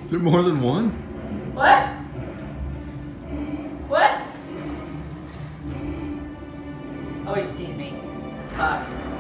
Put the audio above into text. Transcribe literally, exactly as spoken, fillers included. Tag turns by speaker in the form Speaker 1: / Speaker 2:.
Speaker 1: Is there more than one?
Speaker 2: What? What? Oh, he sees me. Fuck.